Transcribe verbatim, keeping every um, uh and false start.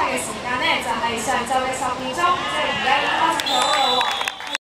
嘅時間咧就係上晝嘅十點鐘。